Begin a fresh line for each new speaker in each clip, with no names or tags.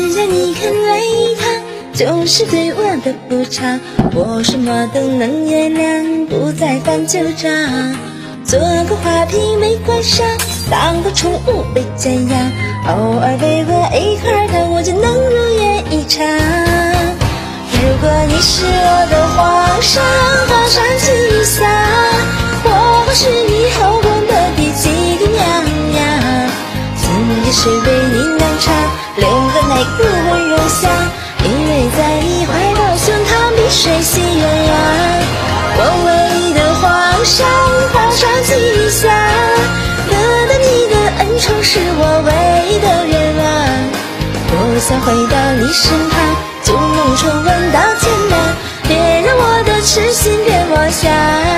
要你肯为他，就是对我的补偿。我什么都能原谅，不再翻旧账。做个花瓶没关上，当个宠物被瞻仰，偶尔喂我一块糖，我就能如愿以偿。如果你是我的皇上，皇上吉祥，我会是你后宫的第几个娘娘？今夜谁为你酿茶，留个哪个温柔乡？依偎在你怀抱，胸膛比水细鸳鸯。我唯一的皇上，皇上吉祥，得到你的恩宠是我唯一的愿望。多想回到你身旁，就能重温到天亮，别让我的痴心变妄想。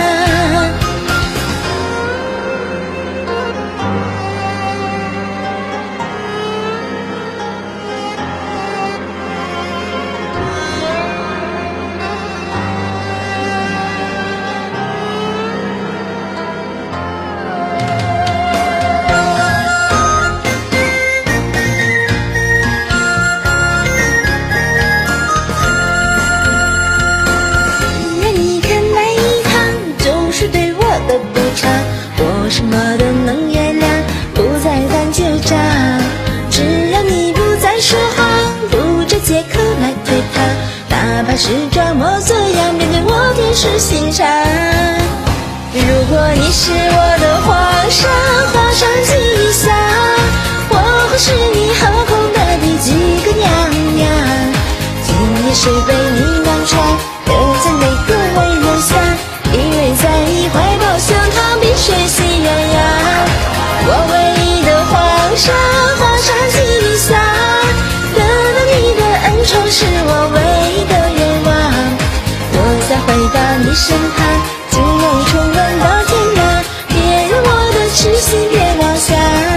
我什么都能原谅，不再翻旧账。只要你不再说谎，不找借口来推搪，哪怕是装模作样，面对我便是心肠。如果你是我的皇上，皇上吉祥，我会是你后宫的第几个娘娘？今夜谁为你酿茶，留在哪个温柔乡？依偎在你怀抱，胸膛比水细鸳鸯。我唯一的皇上，皇上吉祥，得到你的恩宠是我唯一的愿望。我再回到你身旁，就能重温到天亮，别让我的痴心变妄想。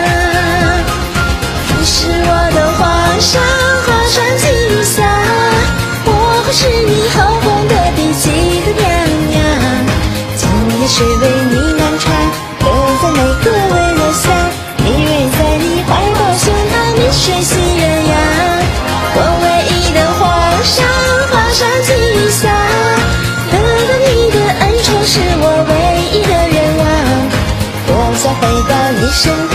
你是我的皇上，皇上吉祥，我会是你后宫的第几个娘娘？谁为你酿茶，留在哪个温柔乡？依偎在你怀抱，胸膛比水细鸳鸯。我唯一的皇上，皇上吉祥，得到你的恩宠是我唯一的愿望。我想回到你身旁。